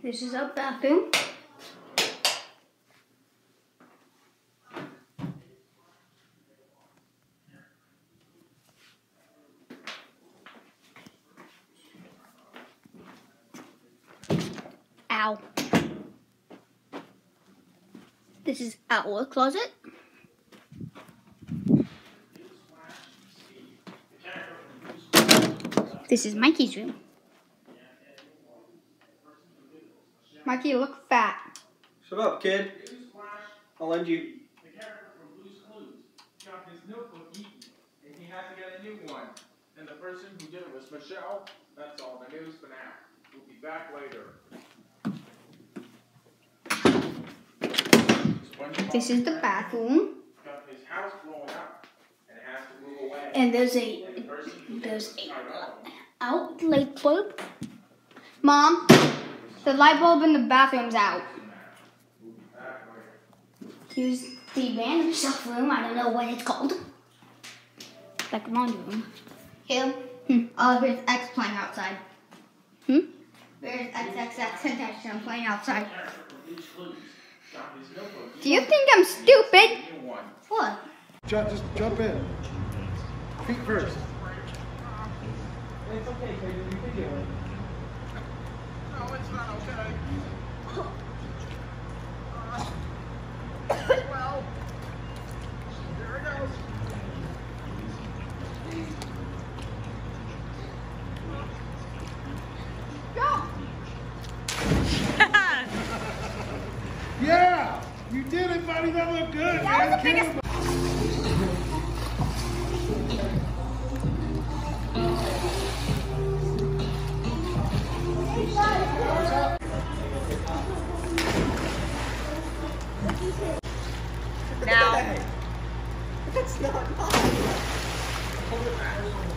This is our bathroom. Ow. This is our closet. This is Mikey's room. Mikey, you look fat. Shut up, kid. I'll lend you. The character from Blue's Clues got his notebook eaten, and he had to get a new one. And the person who did it was Michelle. That's all the news for now. We'll be back later. This is the bathroom. Got his house blowing up, and it has to move away. And there's a light bulb. Mom, the light bulb in the bathroom's out. Here's the random shelf room. I don't know what it's called. Like a laundry room. Here. Here's X playing outside. There's XXX playing outside. Do you think I'm stupid? What? Just jump in. Feet first. It's okay, Kaydon. You can do it. No, it's not okay. Well, there it goes. Go! Yeah! You did it, buddy. That looked good, That was the biggest. Now. That's not mine. Hold it back.